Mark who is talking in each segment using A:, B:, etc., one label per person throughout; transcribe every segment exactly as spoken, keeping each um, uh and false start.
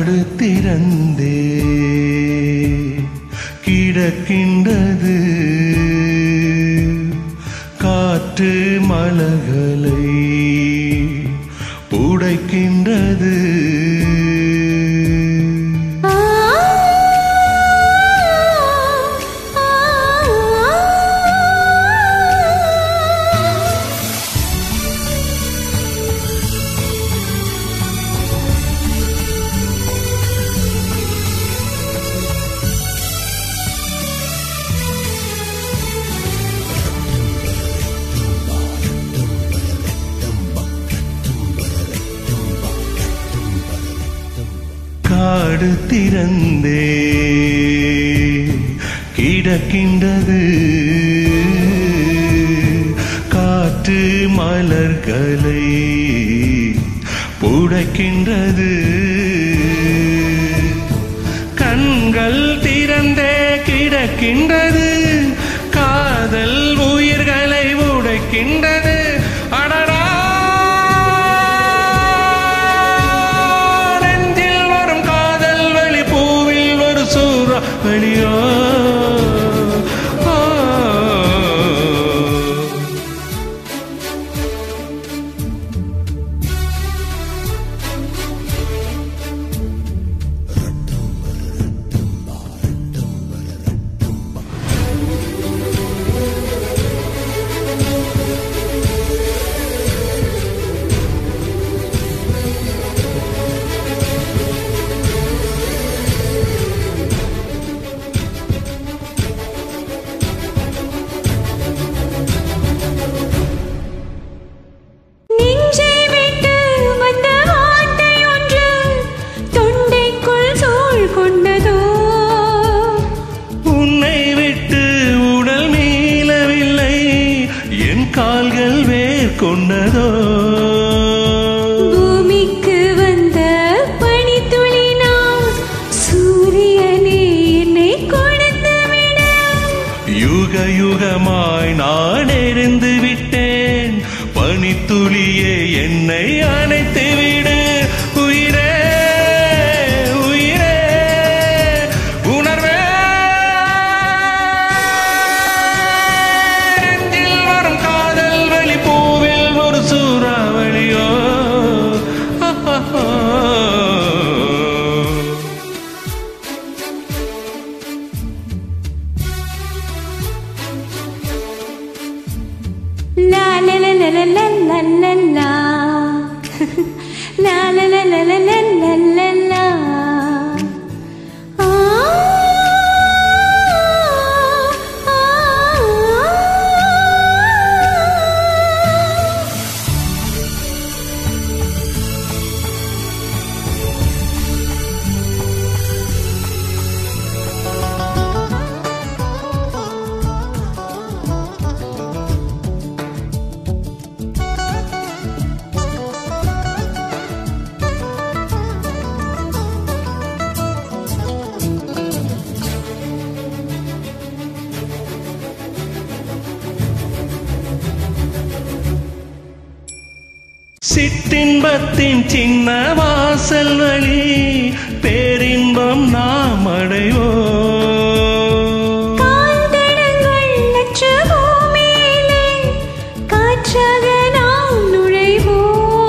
A: காடு திறந்தே கிடக்கின்றது காற்று மலர்களை புடைக்கின்றது காடு திறந்தே கிடக்கின்றது காற்று மலர்களை புடைக்கின்றது கண்கள் திறந்தே கிடக்கின்றது காதல் உயிர்களை உடைக்கின்றது அடடா வெளியோ கால்கள் வேர் கொண்டதோ
B: பூமிக்கு வந்த பனித்துளி நான் சூரியனே என்னை கொடுத்து விட
A: யுக யுகமாய் நான் எரிந்து விட்டேன் பனித்துளியே என்னை அணைத்து விடு உயிரே உயிரே உணர்வே சூறாவளியோ
B: லா லா லா லா லா லா லா லா லா லா லா லா லா லா லா
A: சிற்றின்பத்தின் சின்ன வாசல் வழி பேரின்பம் நாம் அடைவோ
B: காந்தடங்கள் லட்ச பூமியிலே காற்றாக நாம் நுழைவோ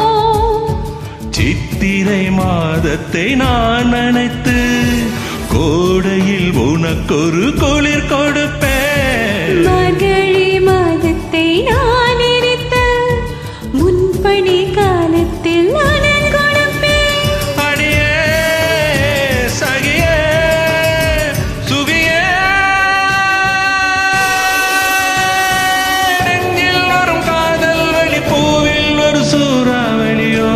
A: சித்திரை மாதத்தை நான் நினைத்து கோடையில் உனக்கொரு குளிர் கொடுப்பேன்
B: மார்கழி மாதத்தை நான் எரித்து முன்பணி காலத்தில் நான் கொடுப்பேன்
A: அடியே சகியே சுகியே நெஞ்சில் வரும் காதல் வழி பூவில் ஒரு சூறாவளியோ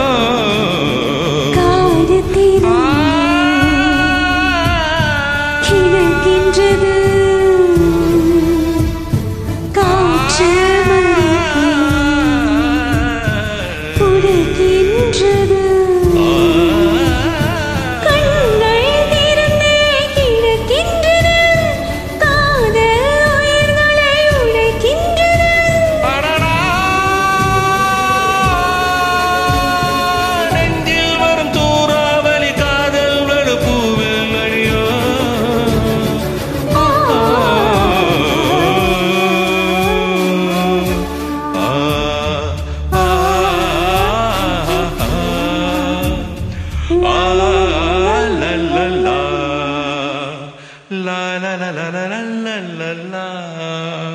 B: காடு திறந்தே
A: ஆ லா லா லா லா லா லா லா லா லா லா